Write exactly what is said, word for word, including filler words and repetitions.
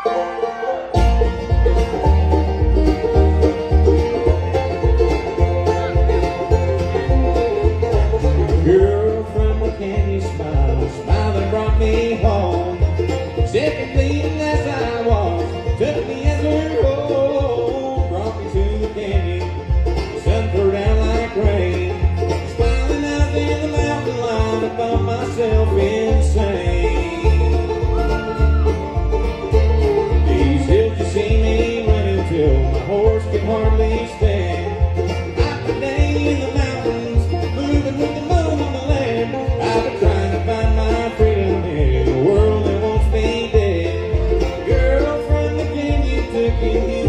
Girl from the candy smile, a smile that brought me home. Sick and bleeding as I was, took me as her home. Brought me to the canyon, sun poured down like rain. Smiling out in the mountain line, I thought myself insane. These hills you see me running till my horse can hardly stand. I've been day in the mountains, moving with the moon on the land. I've been trying to find my freedom in a world that wants me dead. Girl from the canyon took you